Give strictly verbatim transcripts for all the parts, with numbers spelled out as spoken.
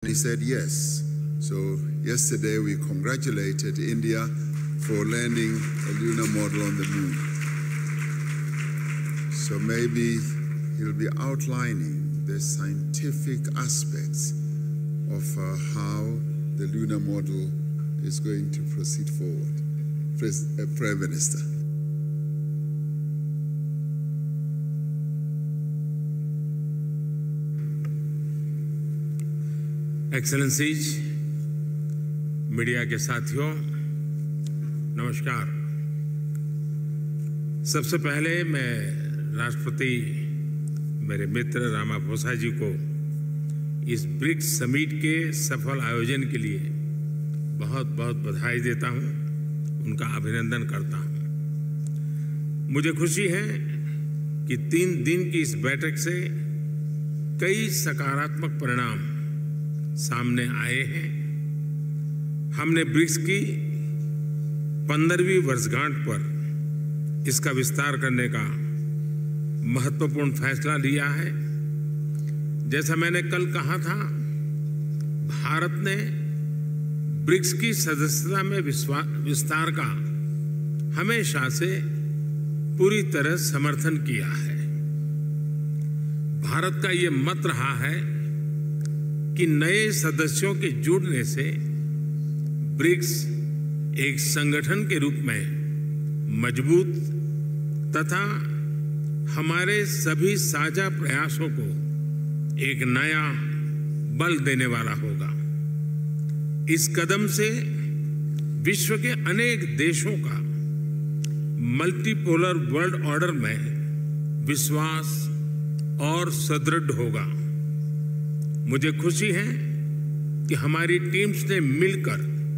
He said yes. So yesterday we congratulated India for landing a lunar model on the moon. So maybe he'll be outlining the scientific aspects of uh, how the lunar model is going to proceed forward. Pres uh, Prime Minister. Excellencies, media के साथियों, नमस्कार। सबसे पहले मैं राष्ट्रपति मेरे मित्र Ramaphosa जी को इस ब्रिक्स समिट के सफल आयोजन के लिए बहुत बहुत बधाई देता हूं, उनका अभिनंदन करता हूं। मुझे खुशी है कि तीन दिन की इस बैठक से कई सकारात्मक परिणाम सामने आए हैं। हमने ब्रिक्स की पंद्रहवीं वर्षगांठ पर इसका विस्तार करने का महत्वपूर्ण फैसला लिया है। जैसा मैंने कल कहा था, भारत ने ब्रिक्स की सदस्यता में विस्तार का हमेशा से पूरी तरह समर्थन किया है। भारत का ये मत रहा है कि नए सदस्यों के जुड़ने से ब्रिक्स एक संगठन के रूप में मजबूत तथा हमारे सभी साझा प्रयासों को एक नया बल देने वाला होगा। इस कदम से विश्व के अनेक देशों का मल्टीपोलर वर्ल्ड ऑर्डर में विश्वास और सुदृढ़ होगा। मुझे खुशी है कि हमारी टीम्स ने मिलकर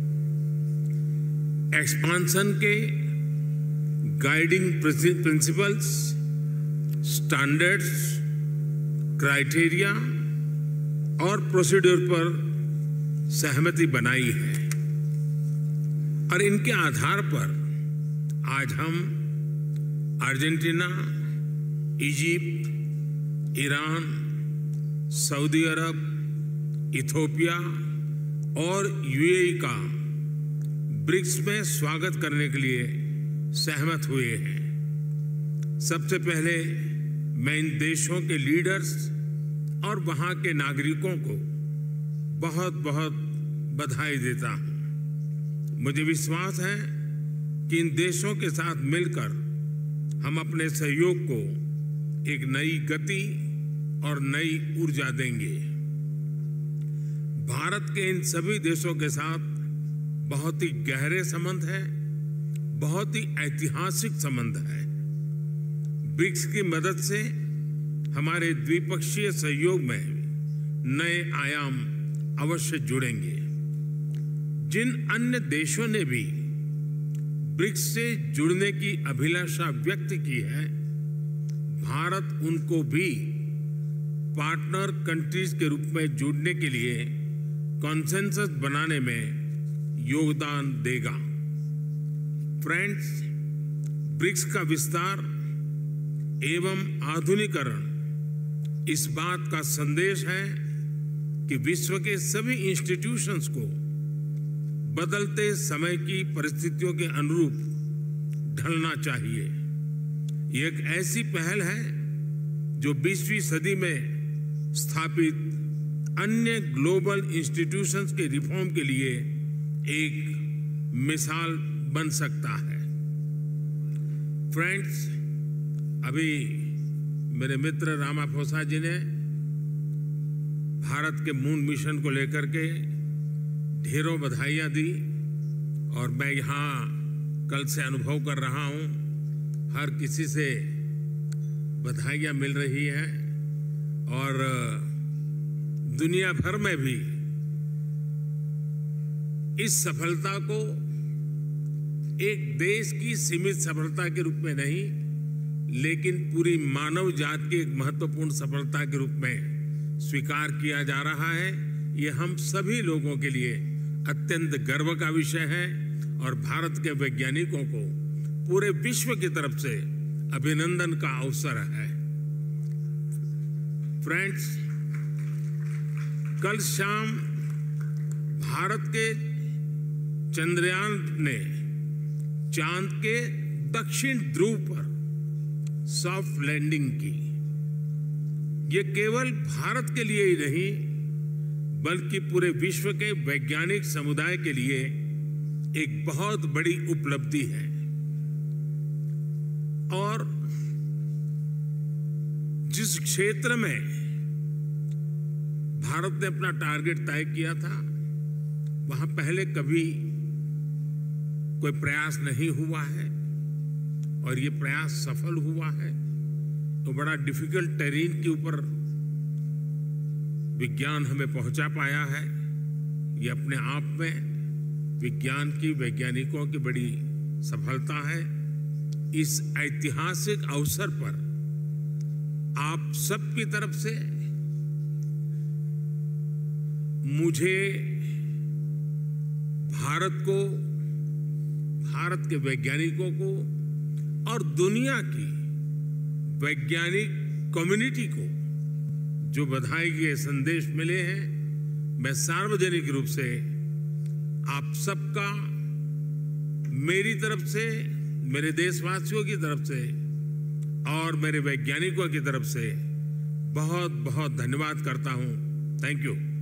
एक्सपांशन के गाइडिंग प्रिंसिपल्स, स्टैंडर्ड्स, क्राइटेरिया और प्रोसीड्यूर पर सहमति बनाई है और इनके आधार पर आज हम Argentina, Egypt, Iran, Saudi Arabia, Ethiopia और यूएई का ब्रिक्स में स्वागत करने के लिए सहमत हुए हैं। सबसे पहले मैं इन देशों के लीडर्स और वहां के नागरिकों को बहुत बहुत बधाई देता हूं। मुझे विश्वास है कि इन देशों के साथ मिलकर हम अपने सहयोग को एक नई गति और नई ऊर्जा देंगे। भारत के इन सभी देशों के साथ बहुत ही गहरे संबंध है, बहुत ही ऐतिहासिक संबंध है। ब्रिक्स की मदद से हमारे द्विपक्षीय सहयोग में नए आयाम अवश्य जुड़ेंगे। जिन अन्य देशों ने भी ब्रिक्स से जुड़ने की अभिलाषा व्यक्त की है, भारत उनको भी पार्टनर कंट्रीज के रूप में जुड़ने के लिए कॉन्सेंसस बनाने में योगदान देगा। फ्रेंड्स, ब्रिक्स का विस्तार एवं आधुनिकीकरण इस बात का संदेश है कि विश्व के सभी इंस्टीट्यूशंस को बदलते समय की परिस्थितियों के अनुरूप ढलना चाहिए। ये एक ऐसी पहल है जो बीसवीं सदी में स्थापित अन्य ग्लोबल इंस्टीट्यूशंस के रिफॉर्म के लिए एक मिसाल बन सकता है। फ्रेंड्स, अभी मेरे मित्र रामाफोसा जी ने भारत के मून मिशन को लेकर के ढेरों बधाइयां दी और मैं यहाँ कल से अनुभव कर रहा हूँ, हर किसी से बधाइयां मिल रही हैं और दुनिया भर में भी इस सफलता को एक देश की सीमित सफलता के रूप में नहीं, लेकिन पूरी मानव जाति की एक महत्वपूर्ण सफलता के रूप में स्वीकार किया जा रहा है। ये हम सभी लोगों के लिए अत्यंत गर्व का विषय है और भारत के वैज्ञानिकों को पूरे विश्व की तरफ से अभिनंदन का अवसर है। फ्रेंड्स, कल शाम भारत के चंद्रयान ने चांद के दक्षिण ध्रुव पर सॉफ्ट लैंडिंग की। ये केवल भारत के लिए ही नहीं बल्कि पूरे विश्व के वैज्ञानिक समुदाय के लिए एक बहुत बड़ी उपलब्धि है। और जिस क्षेत्र में भारत ने अपना टारगेट तय किया था वहां पहले कभी कोई प्रयास नहीं हुआ है और ये प्रयास सफल हुआ है। तो बड़ा डिफिकल्ट टेरेन के ऊपर विज्ञान हमें पहुंचा पाया है। ये अपने आप में विज्ञान की, वैज्ञानिकों की बड़ी सफलता है। इस ऐतिहासिक अवसर पर आप सबकी तरफ से मुझे भारत को, भारत के वैज्ञानिकों को और दुनिया की वैज्ञानिक कम्युनिटी को जो बधाई के संदेश मिले हैं, मैं सार्वजनिक रूप से आप सबका, मेरी तरफ से, मेरे देशवासियों की तरफ से और मेरे वैज्ञानिकों की तरफ से बहुत बहुत धन्यवाद करता हूं। Thank you.